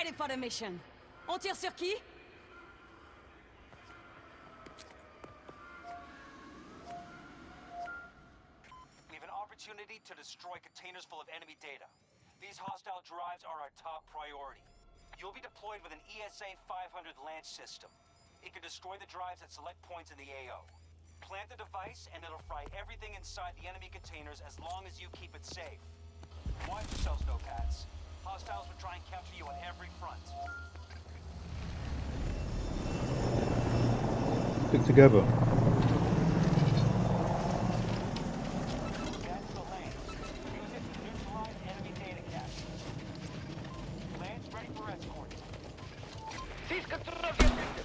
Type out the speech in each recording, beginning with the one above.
ready for the mission. On tire sur qui? We have an opportunity to destroy containers full of enemy data. These hostile drives are our top priority. You'll be deployed with an ESA 500 launch system. It can destroy the drives at select points in the AO. Plant the device and it'll fry everything inside the enemy containers as long as you keep it safe. Watch yourselves, no-pats. Hostiles will try and capture you on every front. Stick together. That's the lance. Use it to neutralize enemy data caches. Lance ready for escort. Seize control of your objective.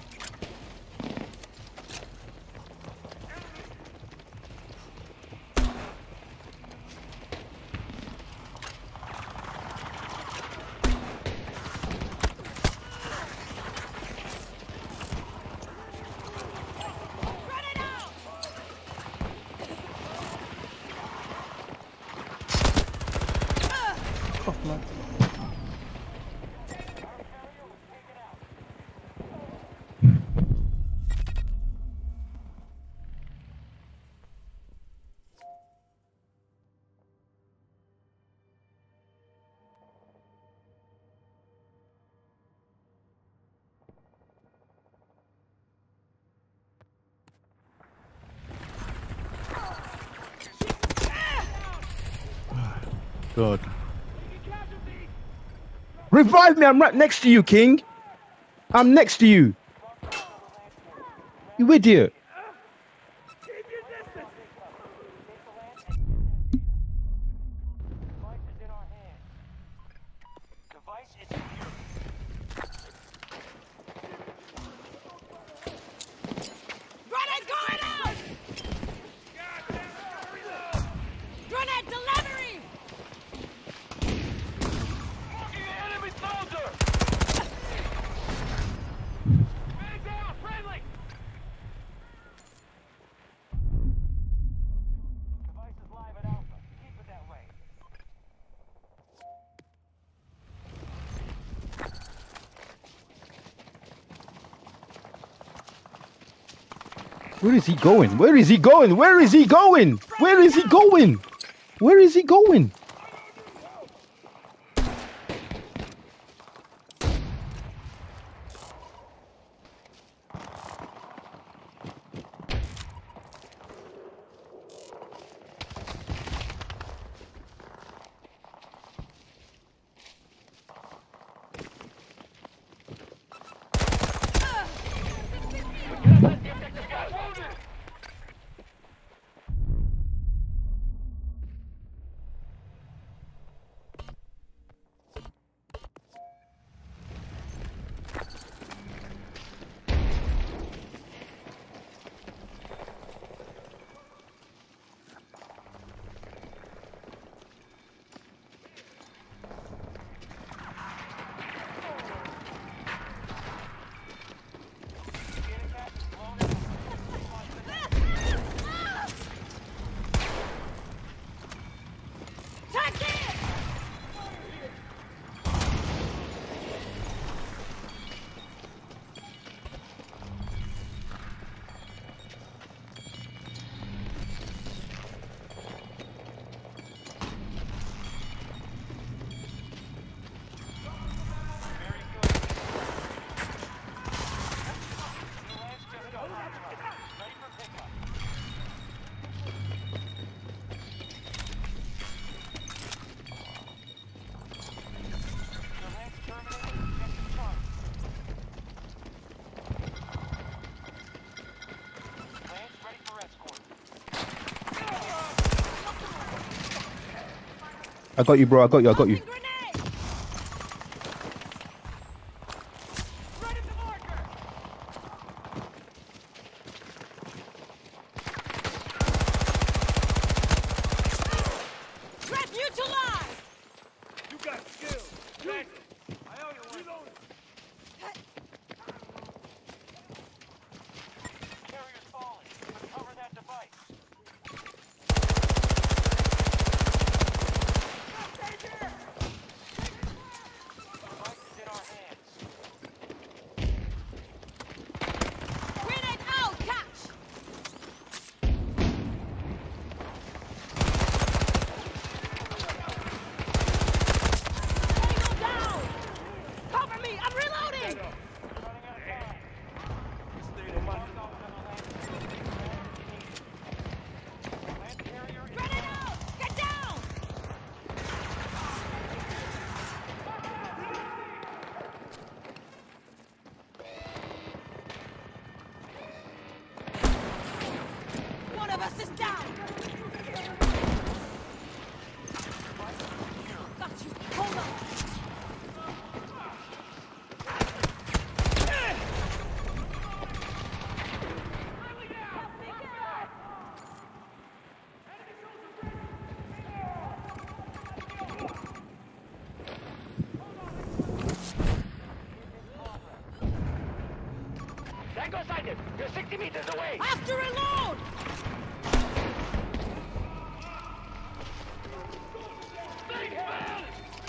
God. Revive me, I'm right next to you, King. I'm next to you. You idiot. Device is in our hands. Device is secure. Grenade going out! Grenade delivery! Enemy soldier! Man down, friendly! Device is live at Alpha. Keep it that way. Where is he going? Where is he going? Where is he going? Where is he going? Where is he going? I got you, bro. I got you. I got you. Hostile sighted! You're 60 meters away! Have to reload! Stay fast!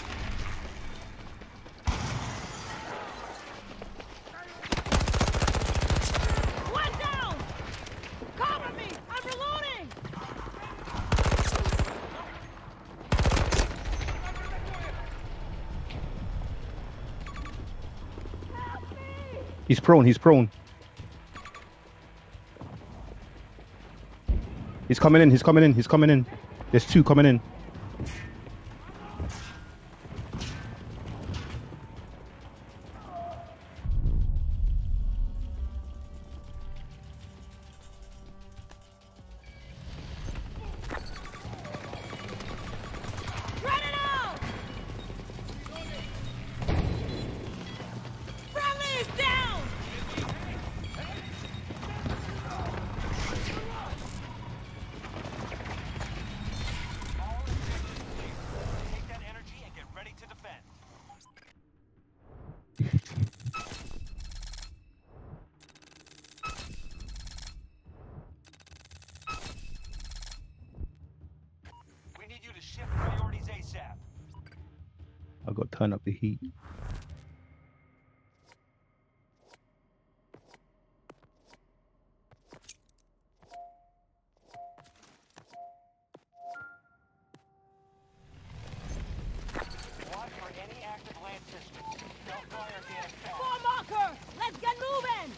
One down! Cover me! I'm reloading! He's prone, he's prone. He's coming in, he's coming in, he's coming in. There's two coming in. Run it out! Friendly is down! Take that energy and get ready to defend. We need you to shift priorities ASAP. I got to turn up the heat. Watch for any active land systems. Don't fire being attacked. Four marker! Let's get moving!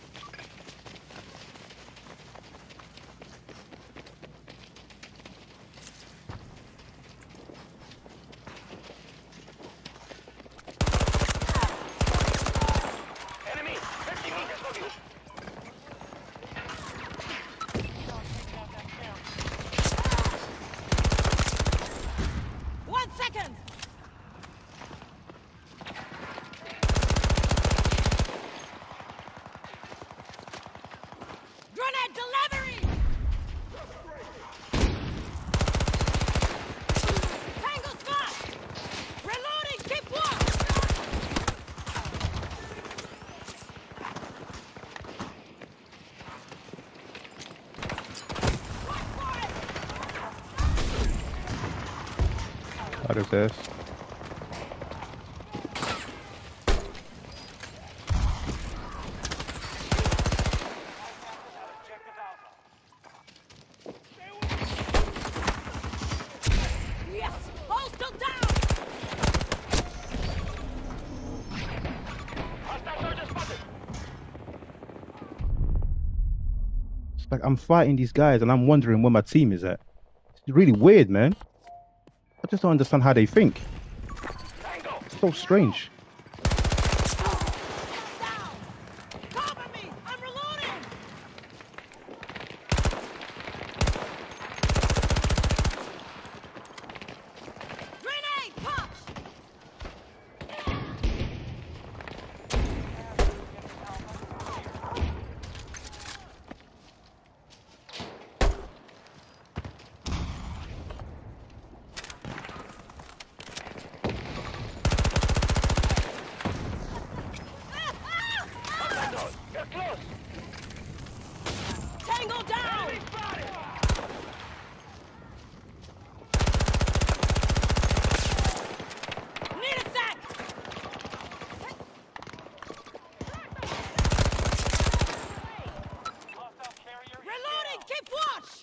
Enemy! 50 meters from you! One second! Grenade delivery! Tango spot! Reloading, keep watch! Watch for it! How does this? Objective Alpha. Yes! Hostile down! Hostile soldier spotted! It's like I'm fighting these guys and I'm wondering where my team is at. It's really weird, man. I just don't understand how they think. Tango! It's so strange. Down! Cover me! I'm reloading! Grenade! Punch! Hostile! You're close! Tango down! Enemy spotted! Need a sec! Hostile carrier is Reloading! down. Keep watch!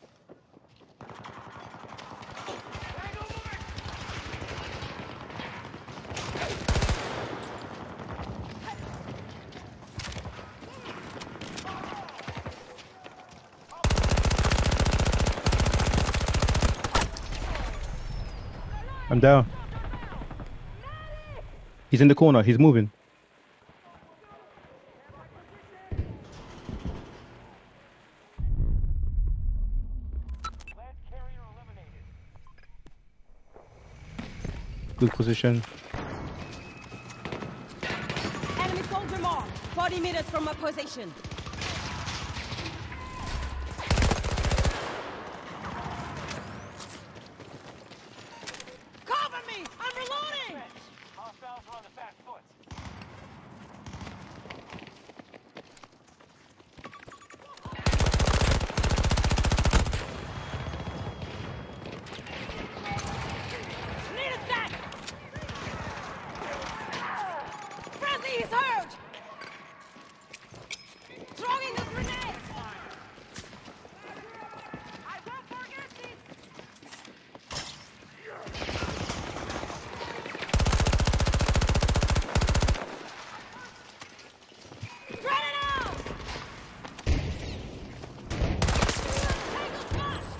I'm down. He's in the corner. He's moving. Land carrier eliminated. Good position. Enemy soldier marked. 40 meters from my position. Cover me! I'm reloading! Hostiles are on the back foot. is hurt! Throwing a grenade! I won't forget this! Grenade out! Tango smashed!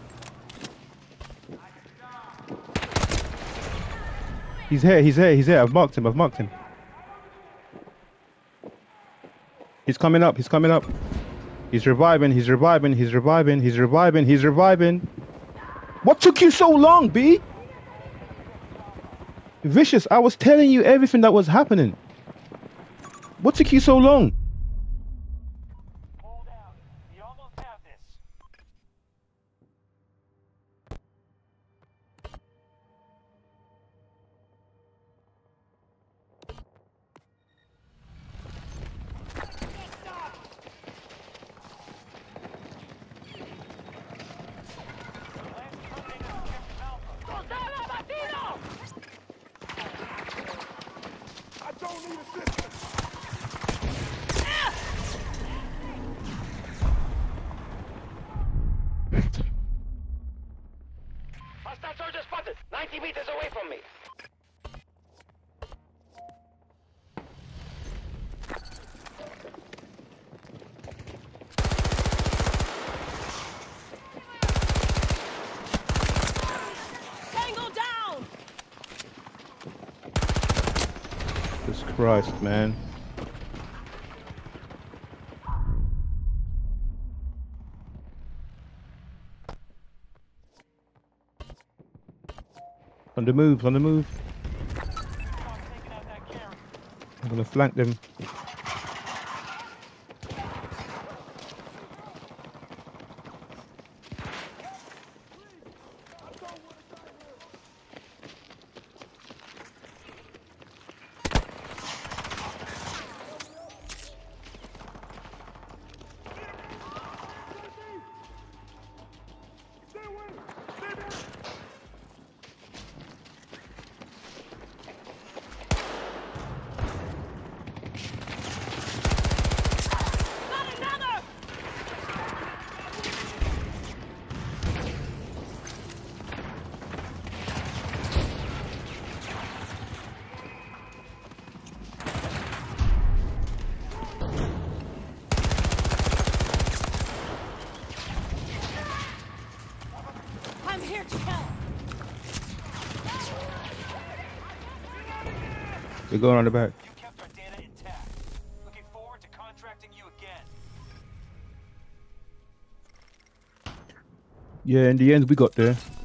He's here, he's here, he's here. I've marked him, I've marked him. He's coming up, he's coming up. He's reviving, he's reviving, he's reviving, he's reviving, he's reviving. What took you so long, B? Vicious, I was telling you everything that was happening. What took you so long? Hold out. You almost have this. I don't need assistance. Hostile soldier spotted. 90 meters away from me. Tango down! Jesus Christ, man. On the move, on the move. I'm gonna flank them. Got another! I'm here to help! They're going on the back. You kept our data intact. Looking forward to contracting you again. Yeah, in the end we got there.